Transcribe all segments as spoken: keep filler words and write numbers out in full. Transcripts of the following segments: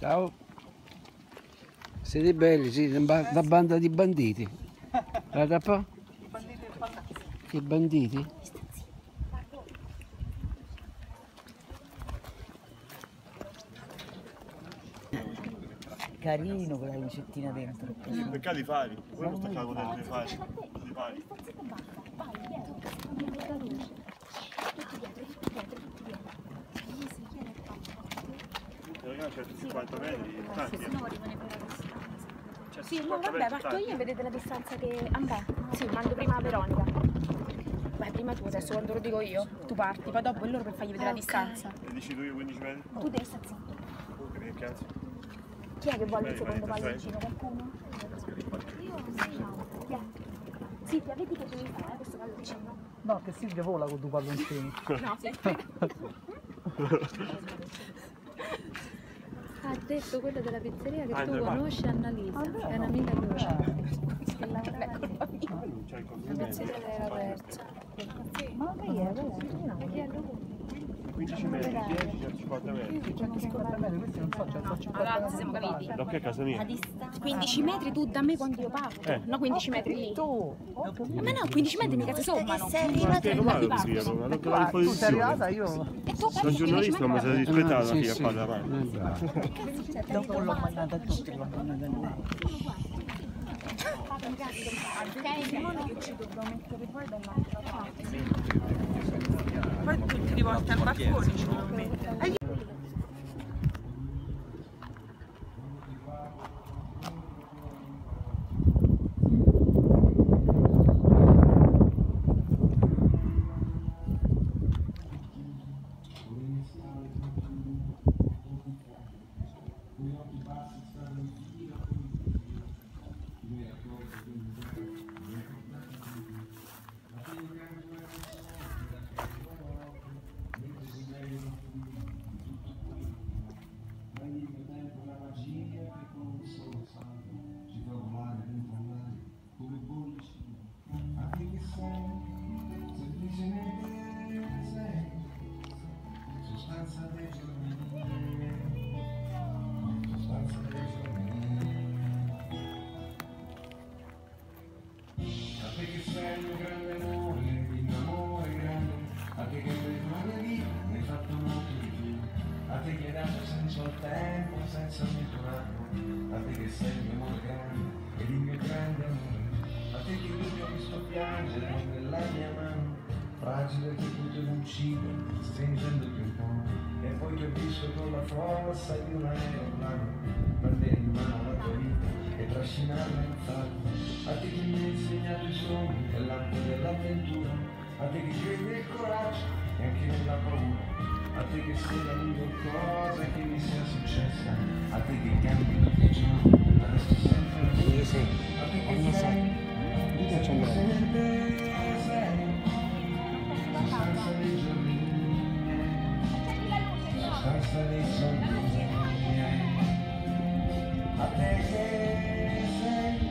Ciao. Siete belli, sì, da banda di banditi. Guarda un po'. I banditi? Carino con la lucettina dentro. Perché li fai? Poi non staccavo dentro, li fai. Li fai. Ragazzi, c'è cinquanta metri, tanti. Sì, no, vabbè, parto io e vedete la distanza che... Andà, sì, mando prima a Veronica. Vai, prima tu adesso, quando lo dico io, tu parti, poi dopo è loro per fargli vedere la distanza. E dici tu io quindici metri? Tu devi stare zitto. Che cazzo? Chi è che vuole il secondo palloncino? Qualcuno? Io sì, no. Chi è? Silvia, vedi che devi fare eh, questo palloncino? No, che Silvia vola con due palloncini. No, sì. Ha detto quello della pizzeria che ah, tu conosci Annalisa, ah, è un'amica tua. Ah. Che lavora è colpa mia. La pizzeria era aperta. Ma lei è vero? quindici metri, dieci, cinquanta metri. cinquanta metri, questi non so, c'è il cinquanta allora, siamo capiti. No, che è casa mia? quindici metri tu da me quando io parto, eh. No quindici metri lì. Tu. Ma no, quindici metri mica si sommano. Sei arrivata in male così, allora, non te la tu sei arrivata io. Da giornalista non mi sei rispettato la figlia a parlare. Dopo l'ho mandata a tutti, l'ho mandata a lei. Ok, ci dobbiamo mettere poi dall'altra parte. Poi tutti rivolti al balcone ci devo mettere. Senza tempo, senza misurato, a te che sei il mio amore grande ed il mio grande amore, a te che io ti ho visto piangere nella mia mano, fragile che potevo uccidere, stringendoti un po', e poi ti ho visto con la forza di un aeroplano, prendere in mano la tua vita e trascinarla in fallo, a te che mi hai insegnato i sogni nell'arte dell'avventura, a te che credi nel coraggio e anche nella paura, a te che sei la miglior cosa che mi sia successa, a te che cambi tutti i giorni, adesso sempre la tua, a te che sei, sempre sei, sostanza dei giorni miei, sostanza dei sogni miei, a te che sei,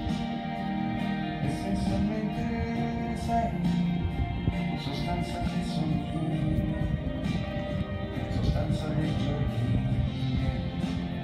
essenzialmente sei, sostanza dei sogni miei, sostanza dei giorni miei,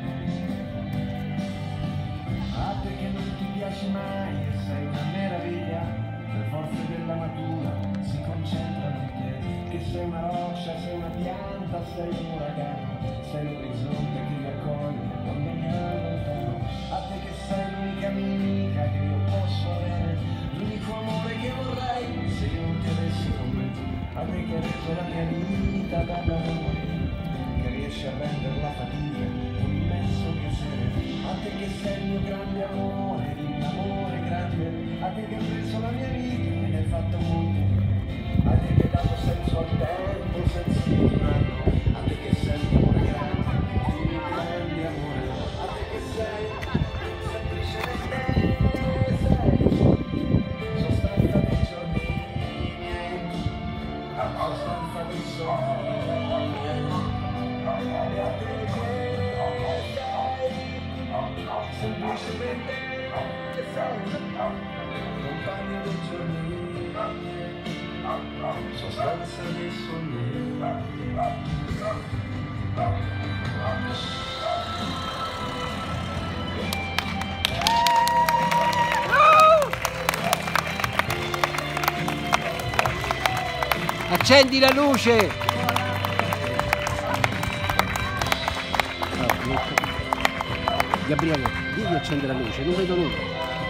a te che non ti piace mai e sei una meraviglia, le forze della natura si concentrano in te, che sei una roccia, sei una pianta, sei un uragano, sei l'orizzonte che mi accoglie quando mi allontano, a te che sei l'unica amica che io posso avere, l'unico amore che vorrei se io non ti avessi con me, a te che hai reso la mia vita dalla morire, che riesci a renderla fatica un immenso piacere, a te che sei il mio grande amore, l'amore grande, a te che hai preso la mia vita e ne hai fatto molto, a te che hai dato senso al tempo senza ignorarlo, a te che sei il mio amore grande, il mio grande amore, a te che sei semplicemente sei, sostanza dei giorni miei, sostanza dei sogni miei, e a te che sei semplicemente sei, compagno dei giorni miei, sostanza dei sogni miei. Accendi la luce! Gabriele, digli accendi la luce, non vedo nulla.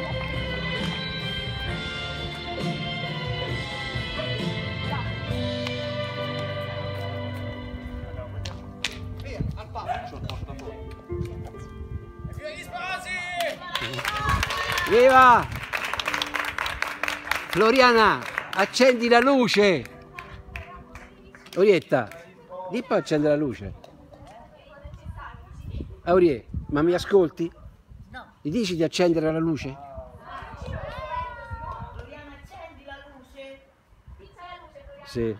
Viva! Floriana, accendi la luce! Orietta, di poi accende la luce. Aurie, ma mi ascolti? No. Gli dici di accendere la luce? Floriana, accendi la luce. Pizza la luce, Floriana. Sì.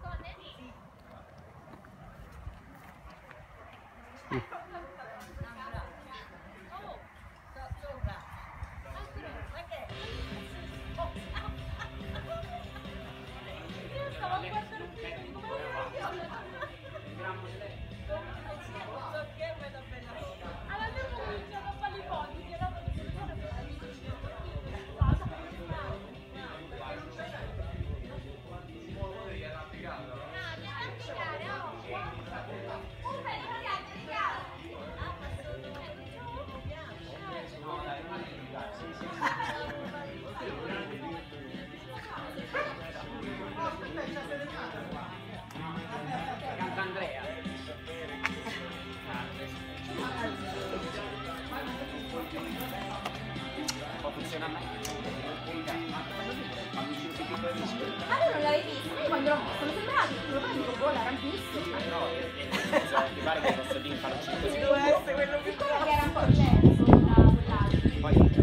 Ma tu non l'avevi visto? Io quando l'ho visto mi sembrava che lo panico, boh, l'era visto. Mi pare che posso dire fare cinque Deve essere quello che che era un po' diverso da quell'altro.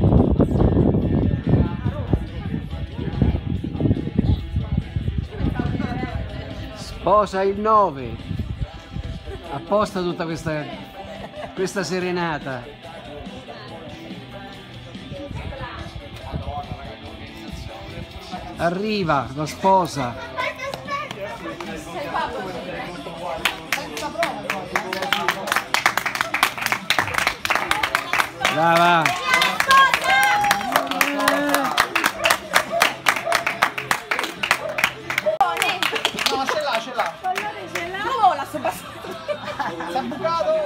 Sposa il nove. Apposta tutta questa, questa serenata. Arriva la sposa. Brava. No, ce l'ha, ce l'ha. No, la sto passando. Si è bucato.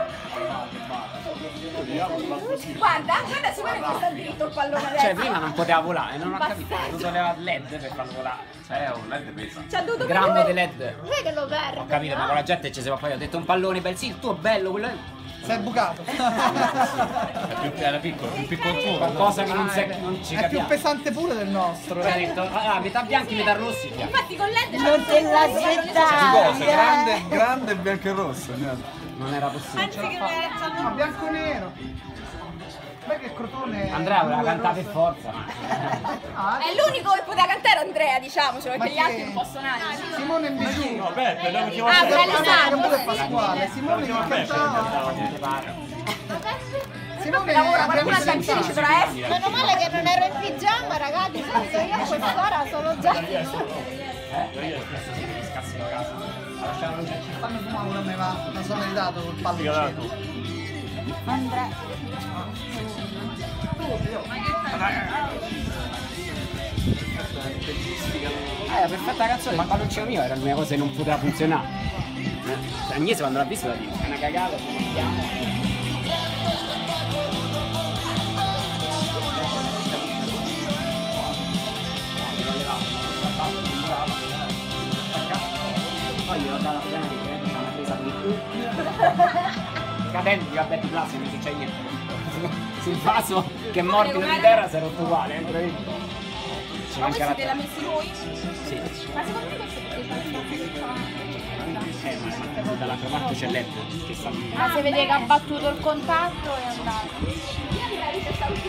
Guarda, guarda, sicuramente sta dritto il pallone adesso. Cioè prima non poteva volare, non ho capito, ho dovuto levare il led per farlo volare. Eh, un led pesa. Ci ha dovuto Grammo prendere- di led. Sai che lo perde. Ho capito, ma con la gente ci si va poi, ho detto un pallone bel, sì, il tuo è bello, quello è... Si è bucato. Era piccolo, più piccolo tuo. Qualcosa che non, si, non ci È più capiamo. pesante pure del nostro. Cioè, ha detto, ah, metà bianchi, metà rossi. via. Infatti con l'Ed Non te l'aspettavi, eh. Grande, grande e bianco e rosso. Non era possibile. Ma bianco e nero. Beh che Crotone. Andrea voleva blu e cantare per rosso. forza. Ah, è l'unico che poteva cantare Andrea, diciamocelo, Ma perché gli chi altri è? non possono andare. Simone Invicino. No, Beppe, andiamo a Ah, chiamare Beppe. Che pure sì. Pasquale. Simone che cantava. Simone Lavora, qualcuno abbiamo al cantiere ci sentito. dovrà essere. Meno male che non ero in pigiama, ragazzi, di solito io a quest'ora sono già... Fanno fumare pure a me, ma non sono meritato col palloncino. Andrea. Eh, la perfetta canzone, ma il palloncino mio era l'unica cosa che non poteva funzionare. Eh, cioè, Agnese quando l'ha visto l'ha detto, è una cagata, ci mettiamo. Poi gli ho dato la pena che c'è una presa qui. Cadenti, vabbè, di classe non succede niente. Sul vaso che è morbido di terra si è rotto uguale, eh? Ci Ma manca questi la te l'ha messi noi? Sì. Ma secondo me questo è Eh, ma dall'altra parte c'è l'Ed che sta lì. Ma si vede che ha battuto il contatto e è andato. perché